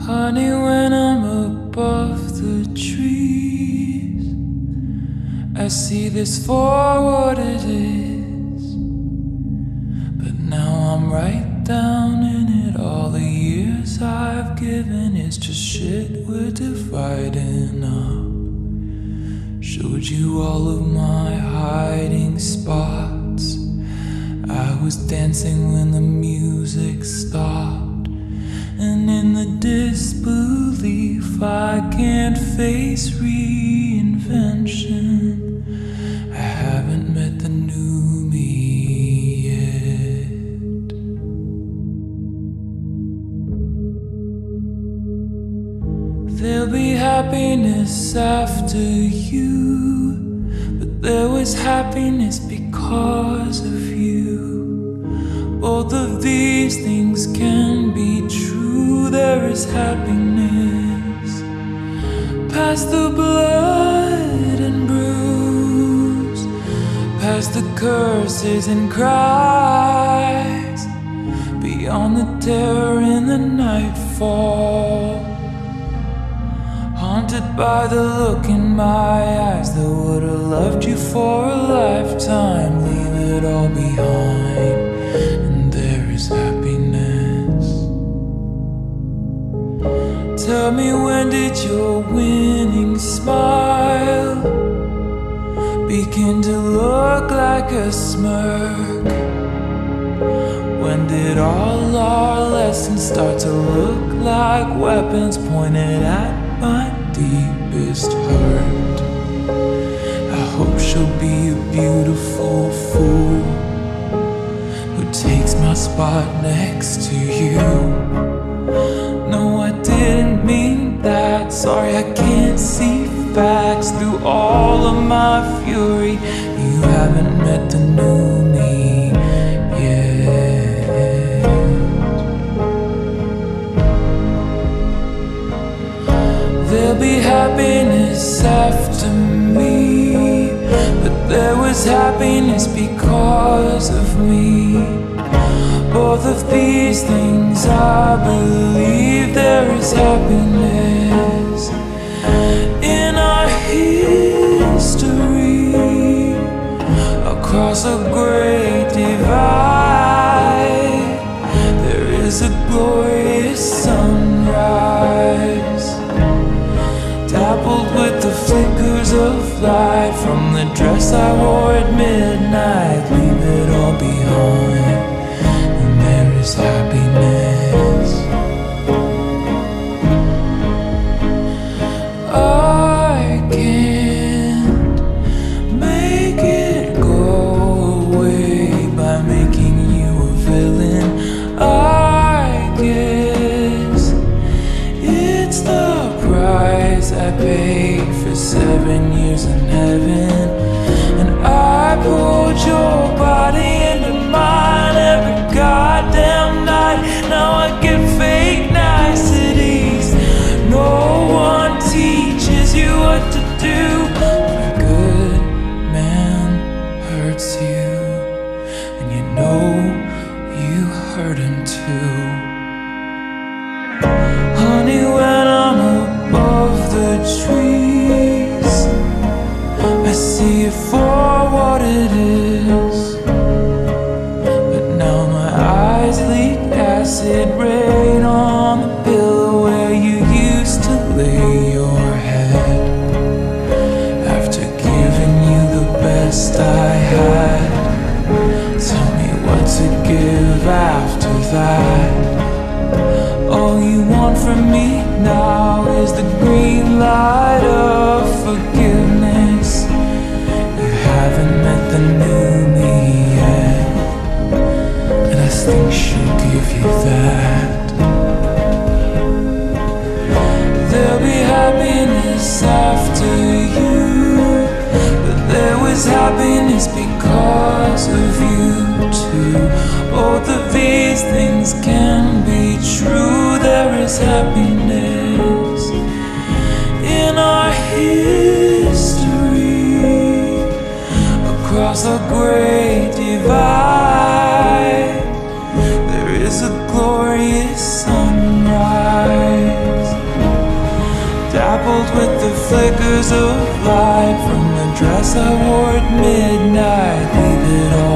Honey, when I'm above the trees, I see this for what it is. But now I'm right down in it. All the years I've given is just shit we're dividing up. Showed you all of my hiding spots. I was dancing when the music stopped. And in the disbelief, I can't face reinvention. I haven't met the new me yet. There'll be happiness after you, but there was happiness because of you. Both of these things can be true. There is happiness past the blood and bruise, past the curses and cries, beyond the terror in the nightfall. Haunted by the look in my eyes that would've loved you for a lifetime. Leave it all behind, and there is happiness. Tell me, when did your winning smile begin to look like a smirk? When did all our lessons start to look like weapons pointed at my deepest hurt? I hope she'll be a beautiful fool who takes my spot next to you. No, I didn't mean that. Sorry, I can't see facts through all of my fury. You haven't met the new me yet. There'll be happiness after me, but there was happiness because of me. Both of these things I believe. There is happiness in our history, across a great divide. There is a glorious sunrise, dappled with the flickers of light from the dress I wore at midnight. Leave it all behind, and there is happiness. I can't make it go away by making you a villain. I guess it's the price I paid for 7 years in heaven. And I pulled your body into mine every goddamn night. Now I get fake niceties. No one teaches you what to do. When a good man hurts you, and you know you hurt him too. Honey, when I'm above the trees, I see it for what it is. But now my eyes leak acid rain on the pillow where you used to lay your head. After giving you the best I had, tell me what to give after that. All you want from me now is the green light of forgiveness. You haven't met the new me yet, and I think she'll give you that. There'll be happiness after you, but there was happiness because of you too. Both of these things can be true. There is happiness in our history, across a great divide. There is a glorious sunrise. dress I wore at midnight, leave it all